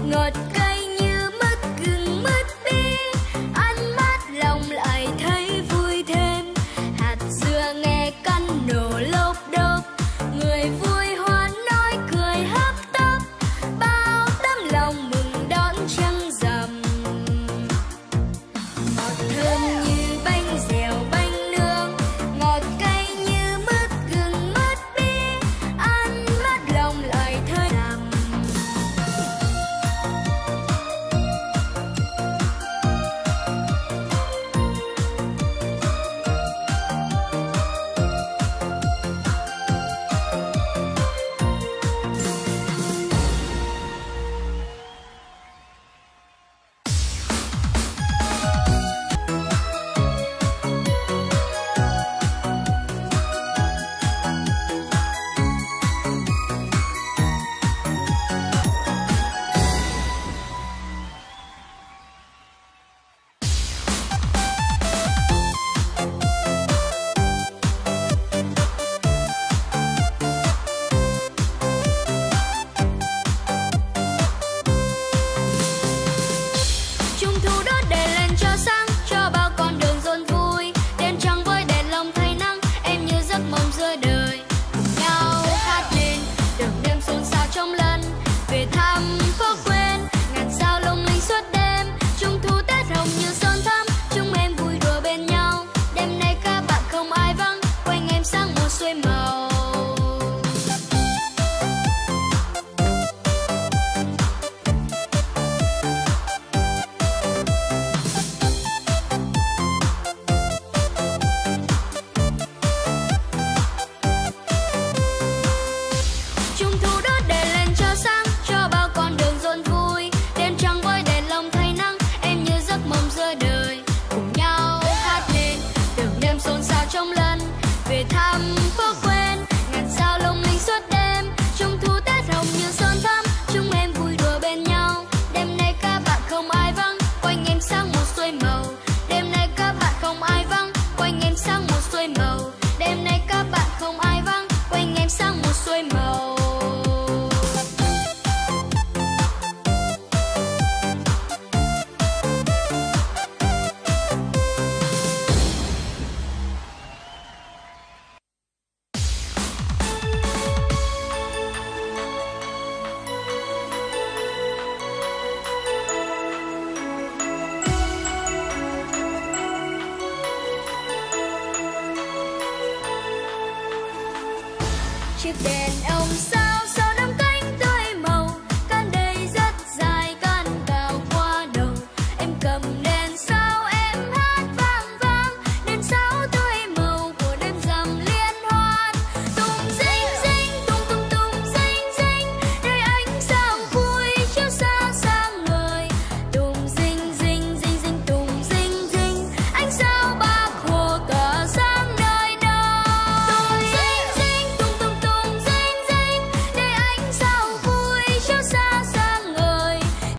ngọt cay như mứt gừng mứt bi, ăn mát lòng lại thấy vui thêm. Hạt dưa nghe căn nổ lốp đốp, người vui hoan nói cười hấp tấp, bao tấm lòng mừng đón trăng rằm. Ngọt thơm như bánh dẻo bánh nướng, ngọt cay như mứt gừng mứt bi, ăn mát lòng lại thấy rằm. Trung thu đốt đèn lên cho sáng, cho bao con đường rộn vui. Đêm trăng với đèn lồng thay nắng, em như giấc mộng giữa đời. Cùng nhau hát lên từng đêm xôn xao trong lần về thăm phố quên, ngàn sao lung linh suốt đêm. Trung thu Tết hồng như son thắm, chúng em vui đùa bên nhau. Đêm nay các bạn không ai vắng, quanh em sáng một xuôi màu. Trung thu đốt đèn lên cho sáng, cho bao con đường rộn vui. Đêm trăng với đèn lồng thay nắng, em như giấc mộng giữa đời. Cùng nhau hát lên từng đêm xôn xao trong lần về thăm phố quên, ngàn sao lung linh suốt đêm. Trung thu Tết hồng như son thắm, chúng em vui đùa bên nhau. Đêm nay các bạn không ai vắng, quanh em sáng một xuôi màu. Đêm nay các bạn không ai vắng, quanh em sáng một xuôi màu. Đêm nay các bạn không ai vắng, quanh em sáng một xuôi màu. Chiếc đèn ông sáng